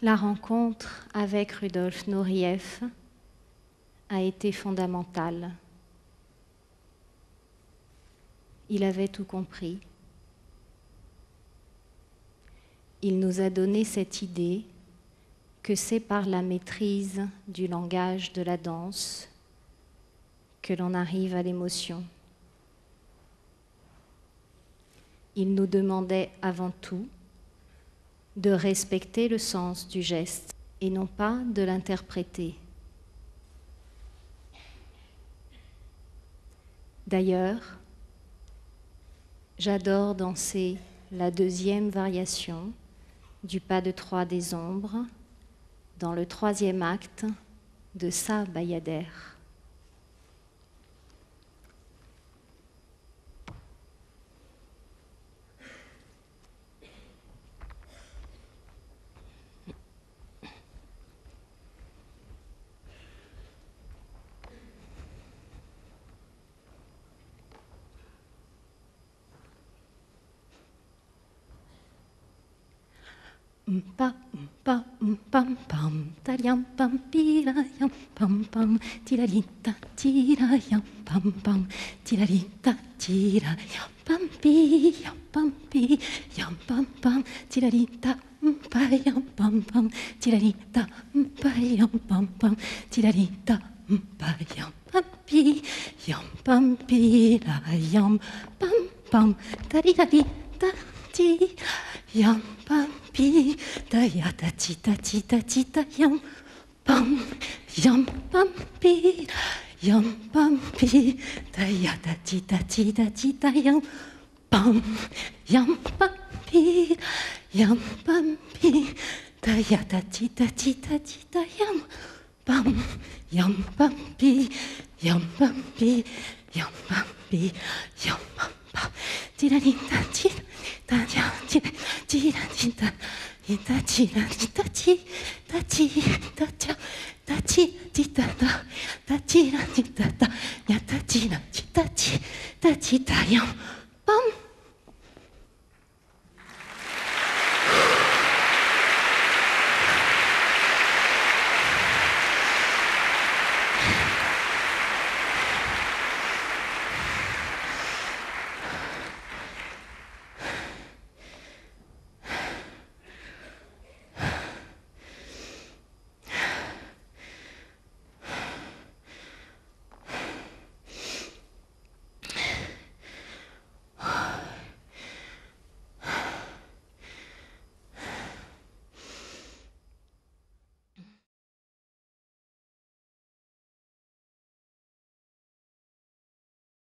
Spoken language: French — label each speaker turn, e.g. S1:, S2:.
S1: La rencontre avec Rudolf Nureyev a été fondamentale. Il avait tout compris. Il nous a donné cette idée que c'est par la maîtrise du langage de la danse que l'on arrive à l'émotion. Il nous demandait avant tout de respecter le sens du geste et non pas de l'interpréter. D'ailleurs, j'adore danser la deuxième variation du pas de trois des ombres dans le troisième acte de Sa Bayader. Pam pam pam pam taliam pam pirayam pam pam tilalita tirayam pam pam tilalita tirayam pam pi yam pam pam tilalita payam pam pam tilalita payam pam pam tilalita payam pam pi yam pirayam pam pam talilalita yam pam pi da ya da ti da ti da ti da yam pam pi da ya da ti da ti da ti da yam pam pi da ya da ti da ti da ti da yam pam pi ti da ti da ti da ya ti ti da ti da da ti da ti da ti da ja da ti ti da da ti da ti da da ya da ti da ti da ti da yam pam